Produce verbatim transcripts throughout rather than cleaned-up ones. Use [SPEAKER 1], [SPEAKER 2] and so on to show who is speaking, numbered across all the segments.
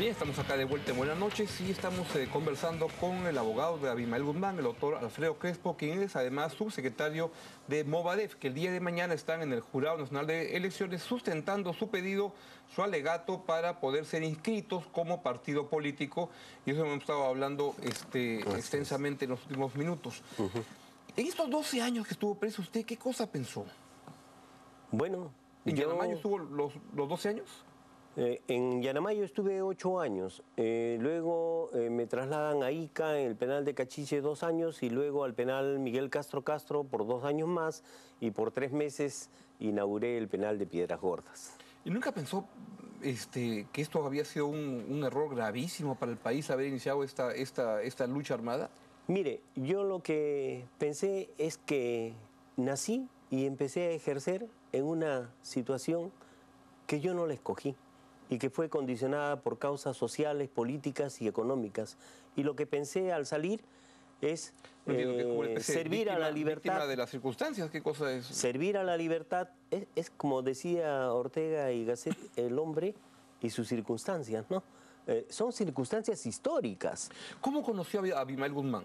[SPEAKER 1] Bien, estamos acá de vuelta en Buenas noches y estamos eh, conversando con el abogado de Abimael Guzmán, el doctor Alfredo Crespo, quien es además subsecretario de Movadef, que el día de mañana están en el Jurado Nacional de Elecciones sustentando su pedido, su alegato para poder ser inscritos como partido político, y eso hemos estado hablando este, extensamente en los últimos minutos. Uh-huh. En estos doce años que estuvo preso, ¿usted qué cosa pensó?
[SPEAKER 2] Bueno,
[SPEAKER 1] ¿En
[SPEAKER 2] yo...
[SPEAKER 1] Yanamayo estuvo los, los doce años?
[SPEAKER 2] Eh, en Yanamayo estuve ocho años, eh, luego eh, me trasladan a Ica, en el penal de Cachiche, dos años, y luego al penal Miguel Castro Castro por dos años más, y por tres meses inauguré el penal de Piedras Gordas.
[SPEAKER 1] ¿Y nunca pensó este, que esto había sido un, un error gravísimo para el país, haber iniciado esta, esta, esta lucha armada?
[SPEAKER 2] Mire, yo lo que pensé es que nací y empecé a ejercer en una situación que yo no la escogí y que fue condicionada por causas sociales, políticas y económicas. Y lo que pensé al salir es eh, servir víctima, a la libertad.
[SPEAKER 1] de las circunstancias, ¿qué cosa es?
[SPEAKER 2] Servir a la libertad es, es como decía Ortega y Gasset, el hombre y sus circunstancias, ¿no? Eh, son circunstancias históricas.
[SPEAKER 1] ¿Cómo conoció a Abimael Guzmán?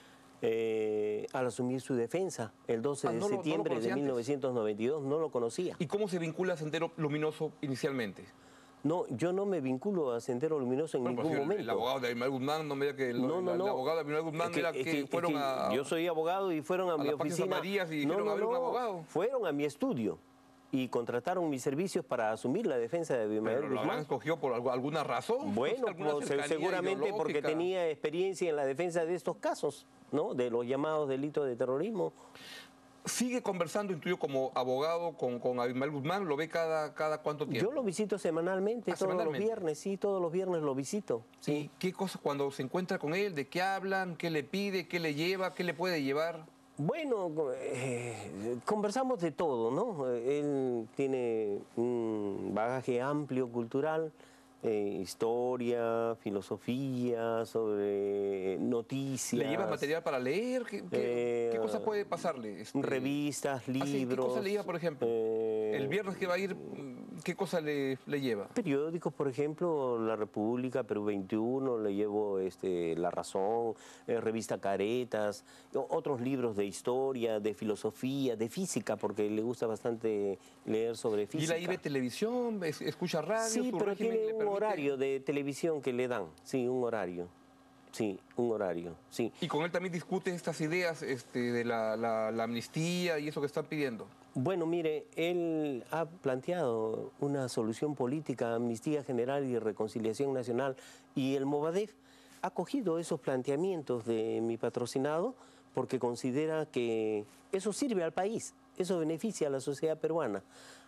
[SPEAKER 2] Eh, al asumir su defensa, el doce
[SPEAKER 1] ah,
[SPEAKER 2] de
[SPEAKER 1] no lo,
[SPEAKER 2] septiembre
[SPEAKER 1] no
[SPEAKER 2] de mil novecientos noventa y dos, no lo conocía.
[SPEAKER 1] ¿Y cómo se vincula a Sendero Luminoso inicialmente?
[SPEAKER 2] No, yo no me vinculo a Sendero Luminoso en bueno, ningún
[SPEAKER 1] pues,
[SPEAKER 2] momento.
[SPEAKER 1] El abogado de Abimael Guzmán, no me diga que el, no, no, el, el abogado de Abimael Guzmán es que, era que, que fueron
[SPEAKER 2] que
[SPEAKER 1] a...
[SPEAKER 2] Yo soy abogado y fueron a, a mi oficina.
[SPEAKER 1] Marías y dijeron,
[SPEAKER 2] no, no,
[SPEAKER 1] a ver,
[SPEAKER 2] no,
[SPEAKER 1] un abogado.
[SPEAKER 2] Fueron a mi estudio y contrataron mis servicios para asumir la defensa de Abimael Guzmán.
[SPEAKER 1] ¿Lo escogió por alguna razón?
[SPEAKER 2] Bueno,
[SPEAKER 1] ¿Alguna
[SPEAKER 2] pues, seguramente ideológica? Porque tenía experiencia en la defensa de estos casos, ¿no? De los llamados delitos de terrorismo.
[SPEAKER 1] ¿Sigue conversando, intuyo, como abogado con, con Abimael Guzmán? ¿Lo ve cada, cada cuánto tiempo?
[SPEAKER 2] Yo lo visito semanalmente, ah, todos semanalmente. los viernes, sí, todos los viernes lo visito. Sí.
[SPEAKER 1] ¿Y qué cosa cuando se encuentra con él? ¿De qué hablan? ¿Qué le pide? ¿Qué le lleva? ¿Qué le puede llevar?
[SPEAKER 2] Bueno, eh, conversamos de todo, ¿no? Él tiene un bagaje amplio cultural, eh, historia, filosofía, sobre noticias.
[SPEAKER 1] ¿Le lleva material para leer? ¿Qué, qué, eh, ¿qué cosa puede pasarle?
[SPEAKER 2] Este, revistas, libros.
[SPEAKER 1] ¿Ah, sí? ¿Qué cosa le lleva, por ejemplo? Eh, El viernes que va a ir, ¿qué cosa le, le lleva?
[SPEAKER 2] Periódicos, por ejemplo, La República, Perú veintiuno, le llevo este, La Razón, eh, revista Caretas, otros libros de historia, de filosofía, de física, porque le gusta bastante leer sobre física.
[SPEAKER 1] ¿Y la I V televisión? ¿Escucha radio?
[SPEAKER 2] Sí, pero tiene un horario de televisión que le dan, sí, un horario. Sí, un horario, sí.
[SPEAKER 1] ¿Y con él también discute estas ideas este, de la, la, la amnistía y eso que están pidiendo?
[SPEAKER 2] Bueno, mire, él ha planteado una solución política, amnistía general y reconciliación nacional, y el Movadef ha cogido esos planteamientos de mi patrocinado porque considera que eso sirve al país, eso beneficia a la sociedad peruana.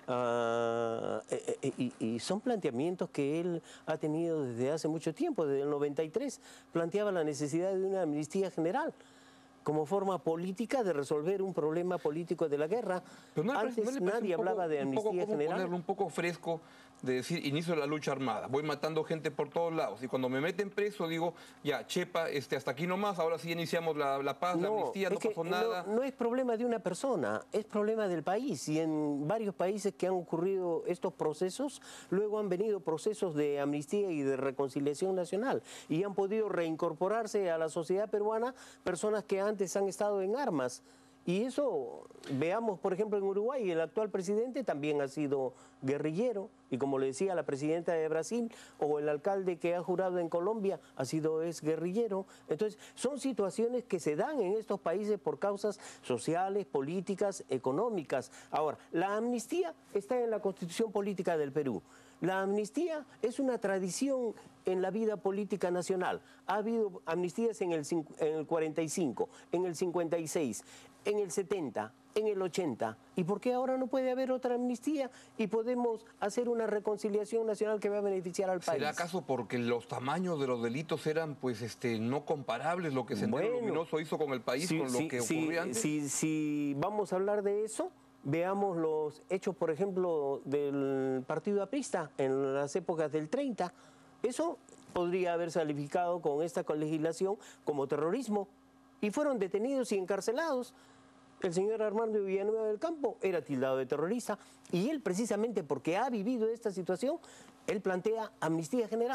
[SPEAKER 2] Uh, eh, eh, y, y son planteamientos que él ha tenido desde hace mucho tiempo, desde el noventa y tres, planteaba la necesidad de una amnistía general como forma política de resolver un problema político de la guerra.
[SPEAKER 1] Pero no
[SPEAKER 2] Antes
[SPEAKER 1] no le
[SPEAKER 2] nadie
[SPEAKER 1] un poco,
[SPEAKER 2] hablaba de amnistía
[SPEAKER 1] un poco,
[SPEAKER 2] general.
[SPEAKER 1] Ponerlo un poco fresco, de decir, inicio de la lucha armada, voy matando gente por todos lados, y cuando me meten preso digo, ya, chepa, este, hasta aquí nomás, ahora sí iniciamos la, la paz, no, la amnistía, no pasó nada.
[SPEAKER 2] No, no es problema de una persona, es problema del país, y en varios países que han ocurrido estos procesos, luego han venido procesos de amnistía y de reconciliación nacional, y han podido reincorporarse a la sociedad peruana personas que antes han estado en armas. Y eso, veamos, por ejemplo, en Uruguay, el actual presidente también ha sido guerrillero, y como le decía la presidenta de Brasil, o el alcalde que ha jurado en Colombia, ha sido ex guerrillero. Entonces, son situaciones que se dan en estos países por causas sociales, políticas, económicas. Ahora, la amnistía está en la Constitución Política del Perú. La amnistía es una tradición en la vida política nacional. Ha habido amnistías en el, en el cuarenta y cinco, en el cincuenta y seis, en el setenta, en el ochenta. ¿Y por qué ahora no puede haber otra amnistía y podemos hacer una reconciliación nacional que va a beneficiar al país?
[SPEAKER 1] ¿Será acaso porque los tamaños de los delitos eran pues este no comparables, lo que Sendero bueno, Luminoso hizo con el país, sí, con lo
[SPEAKER 2] sí,
[SPEAKER 1] que
[SPEAKER 2] sí,
[SPEAKER 1] ocurría antes?
[SPEAKER 2] Si sí, sí, vamos a hablar de eso, veamos los hechos, por ejemplo, del partido aprista en las épocas del treinta. Eso podría haberse calificado con esta legislación como terrorismo, y fueron detenidos y encarcelados. El señor Armando Villanueva del Campo era tildado de terrorista, y él, precisamente porque ha vivido esta situación, él plantea amnistía general.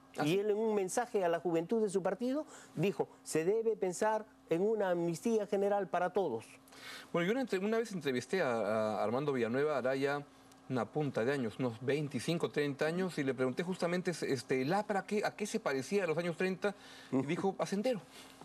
[SPEAKER 2] ¿Ah, y sí? Él en un mensaje a la juventud de su partido dijo, se debe pensar en una amnistía general para todos.
[SPEAKER 1] Bueno, yo una, una vez entrevisté a, a Armando Villanueva Araya, una punta de años, unos veinticinco, treinta años, y le pregunté justamente, este, ¿el A P R A qué, a qué se parecía a los años treinta? Y dijo, a Sendero.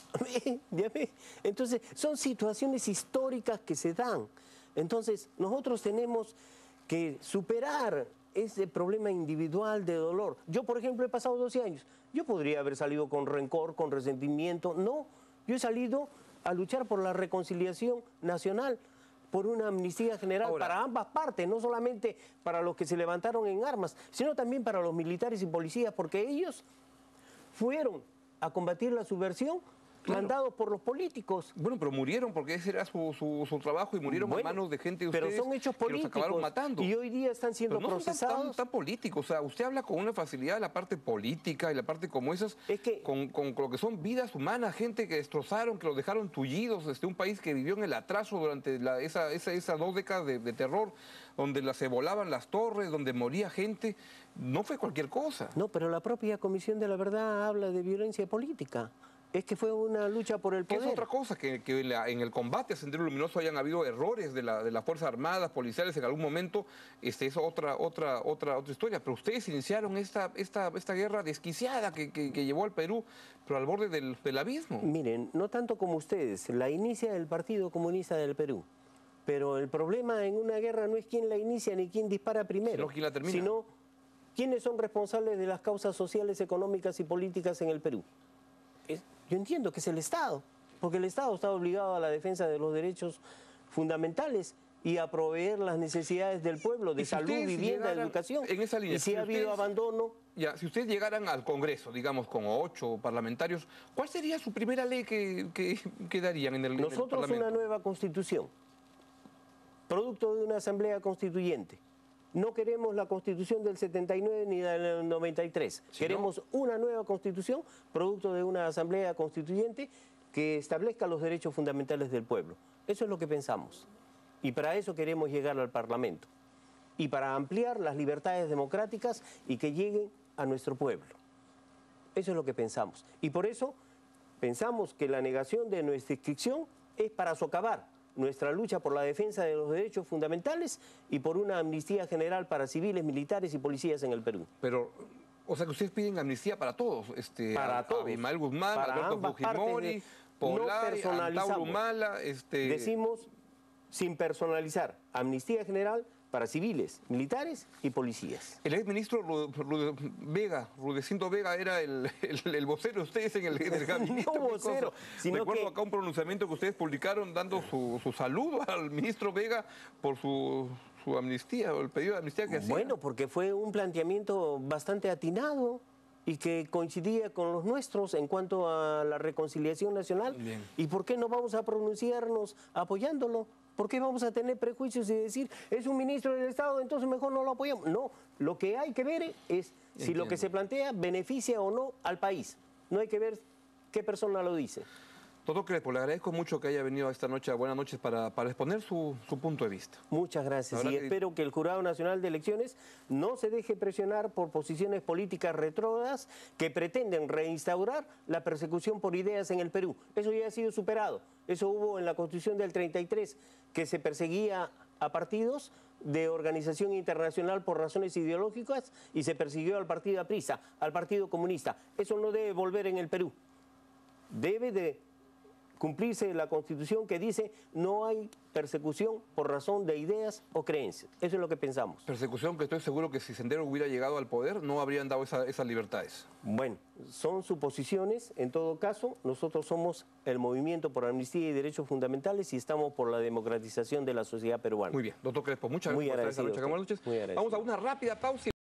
[SPEAKER 2] Ya ve. Entonces, son situaciones históricas que se dan. Entonces, nosotros tenemos que superar ese problema individual de dolor. Yo, por ejemplo, he pasado doce años. Yo podría haber salido con rencor, con resentimiento. No, yo he salido a luchar por la reconciliación nacional, por una amnistía general. Ahora, para ambas partes, no solamente para los que se levantaron en armas, sino también para los militares y policías, porque ellos fueron a combatir la subversión, claro, mandados por los políticos.
[SPEAKER 1] Bueno, pero murieron porque ese era su, su, su trabajo y murieron bueno, en manos de gente de ustedes,
[SPEAKER 2] pero son hechos políticos,
[SPEAKER 1] que los acabaron matando.
[SPEAKER 2] Y hoy día están siendo pero no procesados.
[SPEAKER 1] Son tan, tan, tan políticos. O sea, usted habla con una facilidad de la parte política y la parte como esas, es que, con, con, con lo que son vidas humanas, gente que destrozaron, que los dejaron tullidos, este, un país que vivió en el atraso durante la, esa, esa, esas dos décadas de, de terror, donde la, se volaban las torres, donde moría gente. No fue cualquier cosa.
[SPEAKER 2] No, pero la propia Comisión de la Verdad habla de violencia política. Es que fue una lucha por el poder.
[SPEAKER 1] Es otra cosa, que, que en, la, en el combate a Sendero Luminoso hayan habido errores de, la, de las Fuerzas Armadas, policiales en algún momento, este, es otra, otra, otra, otra historia. Pero ustedes iniciaron esta, esta, esta guerra desquiciada que, que, que llevó al Perú, pero al borde del, del abismo.
[SPEAKER 2] Miren, no tanto como ustedes, la inicia el Partido Comunista del Perú. Pero el problema en una guerra no es quién la inicia ni quién dispara primero,
[SPEAKER 1] sino quién la termina.
[SPEAKER 2] Sino quiénes son responsables de las causas sociales, económicas y políticas en el Perú. Es, yo entiendo que es el Estado, porque el Estado está obligado a la defensa de los derechos fundamentales y a proveer las necesidades del pueblo, de si salud, vivienda, educación.
[SPEAKER 1] En esa línea,
[SPEAKER 2] y si, si ha habido ustedes, abandono...
[SPEAKER 1] Ya, si ustedes llegaran al Congreso, digamos, con ocho parlamentarios, ¿cuál sería su primera ley que, que, que darían en el,
[SPEAKER 2] Nosotros
[SPEAKER 1] en el Parlamento?
[SPEAKER 2] Una nueva Constitución, producto de una asamblea constituyente. No queremos la Constitución del setenta y nueve ni del noventa y tres. ¿Sí, queremos no? una nueva Constitución, producto de una asamblea constituyente que establezca los derechos fundamentales del pueblo. Eso es lo que pensamos. Y para eso queremos llegar al Parlamento. Y para ampliar las libertades democráticas y que lleguen a nuestro pueblo. Eso es lo que pensamos. Y por eso pensamos que la negación de nuestra inscripción es para socavar nuestra lucha por la defensa de los derechos fundamentales y por una amnistía general para civiles, militares y policías en el Perú.
[SPEAKER 1] Pero, o sea que ustedes piden amnistía para todos, este,
[SPEAKER 2] para
[SPEAKER 1] a,
[SPEAKER 2] todos,
[SPEAKER 1] a Abimael Guzmán, a Alberto Fujimori, Polay,
[SPEAKER 2] no
[SPEAKER 1] Antauro Humala, este...
[SPEAKER 2] Decimos sin personalizar, amnistía general para civiles, militares y policías.
[SPEAKER 1] El exministro Rude, Vega, Rudecindo Vega, era el, el, el vocero de ustedes en el, en el gabinete.
[SPEAKER 2] No vocero, sino
[SPEAKER 1] Recuerdo
[SPEAKER 2] que...
[SPEAKER 1] acá un pronunciamiento que ustedes publicaron dando su, su saludo al ministro Vega por su, su amnistía, o el pedido de amnistía que hacía.
[SPEAKER 2] Bueno, porque fue un planteamiento bastante atinado y que coincidía con los nuestros en cuanto a la reconciliación nacional.
[SPEAKER 1] Bien.
[SPEAKER 2] ¿Y por qué no vamos a pronunciarnos apoyándolo? ¿Por qué vamos a tener prejuicios y decir, es un ministro del Estado, entonces mejor no lo apoyamos? No, lo que hay que ver es si Entiendo. Lo que se plantea beneficia o no al país. No hay que ver qué persona lo dice.
[SPEAKER 1] Doctor Crespo, le agradezco mucho que haya venido esta noche a Buenas Noches para, para exponer su, su punto de vista.
[SPEAKER 2] Muchas gracias y que... espero que el Jurado Nacional de Elecciones no se deje presionar por posiciones políticas retrógradas que pretenden reinstaurar la persecución por ideas en el Perú. Eso ya ha sido superado. Eso hubo en la Constitución del treinta y tres, que se perseguía a partidos de organización internacional por razones ideológicas y se persiguió al partido aprista, al Partido Comunista. Eso no debe volver en el Perú. Debe de cumplirse la Constitución que dice no hay persecución por razón de ideas o creencias. Eso es lo que pensamos.
[SPEAKER 1] Persecución que estoy seguro que si Sendero hubiera llegado al poder no habrían dado esa, esas libertades.
[SPEAKER 2] Bueno, son suposiciones. En todo caso, nosotros somos el Movimiento por Amnistía y Derechos Fundamentales y estamos por la democratización de la sociedad peruana.
[SPEAKER 1] Muy bien, doctor Crespo, muchas
[SPEAKER 2] Muy
[SPEAKER 1] gracias por estar esta noche. Muy
[SPEAKER 2] Muy
[SPEAKER 1] Vamos a una rápida pausa.